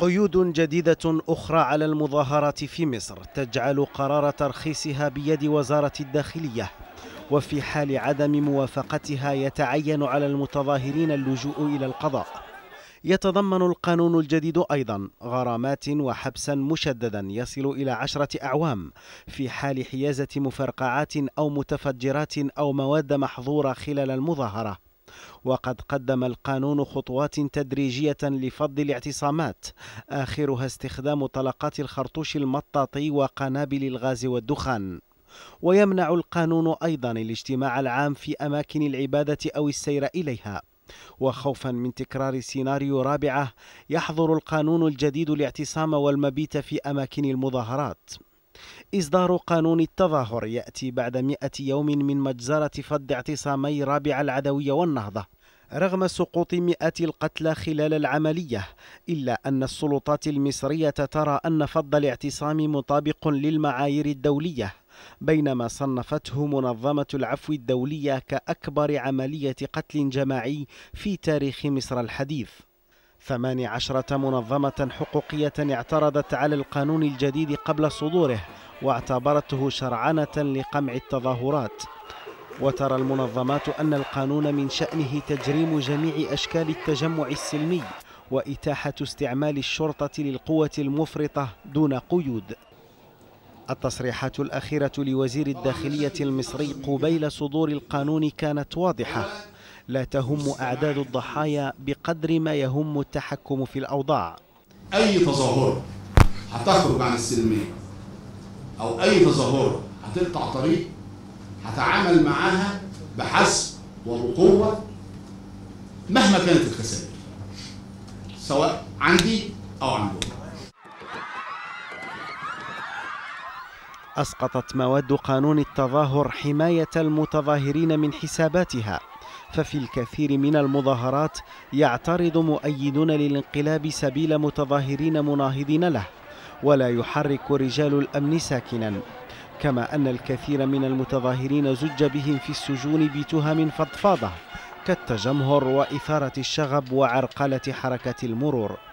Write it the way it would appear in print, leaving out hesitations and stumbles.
قيود جديدة أخرى على المظاهرات في مصر تجعل قرار ترخيصها بيد وزارة الداخلية، وفي حال عدم موافقتها يتعين على المتظاهرين اللجوء إلى القضاء. يتضمن القانون الجديد أيضا غرامات وحبسا مشددا يصل إلى 10 أعوام في حال حيازة مفرقعات أو متفجرات أو مواد محظورة خلال المظاهرة. وقد قدم القانون خطوات تدريجية لفض الاعتصامات، آخرها استخدام طلقات الخرطوش المطاطي وقنابل الغاز والدخان. ويمنع القانون أيضا الاجتماع العام في أماكن العبادة أو السير إليها. وخوفا من تكرار سيناريو رابعة، يحظر القانون الجديد الاعتصام والمبيت في أماكن المظاهرات. إصدار قانون التظاهر يأتي بعد 100 يوم من مجزرة فض اعتصامي رابعة العدوية والنهضة، رغم سقوط مئات القتلى خلال العملية، إلا أن السلطات المصرية ترى أن فض الاعتصام مطابق للمعايير الدولية، بينما صنفته منظمة العفو الدولية كأكبر عملية قتل جماعي في تاريخ مصر الحديث. 18 منظمة حقوقية اعترضت على القانون الجديد قبل صدوره، واعتبرته شرعنة لقمع التظاهرات. وترى المنظمات أن القانون من شأنه تجريم جميع أشكال التجمع السلمي وإتاحة استعمال الشرطة للقوة المفرطة دون قيود. التصريحات الأخيرة لوزير الداخلية المصري قبيل صدور القانون كانت واضحة: لا تهم أعداد الضحايا بقدر ما يهم التحكم في الأوضاع. أي تظاهرة هتخرج عن السلمية أو أي تظاهرة هتقطع طريق هتعامل معاها بحسب وبقوة مهما كانت الخسائر، سواء عندي أو عندهم. أسقطت مواد قانون التظاهر حماية المتظاهرين من حساباتها، ففي الكثير من المظاهرات يعترض مؤيدون للانقلاب سبيل متظاهرين مناهضين له، ولا يحرك رجال الأمن ساكنا. كما أن الكثير من المتظاهرين زج بهم في السجون بتهم فضفاضة كالتجمهر وإثارة الشغب وعرقلة حركة المرور.